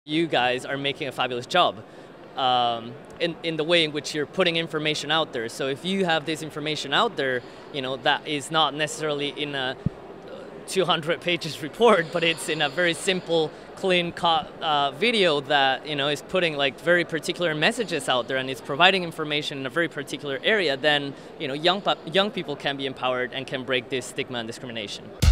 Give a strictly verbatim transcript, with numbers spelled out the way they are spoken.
You guys are making a fabulous job um, in, in the way in which you're putting information out there. So if you have this information out there, you know, that is not necessarily in a two hundred pages report, but it's in a very simple, clean cut uh, video that, you know, is putting like very particular messages out there and is providing information in a very particular area, then, you know, young, young people can be empowered and can break this stigma and discrimination.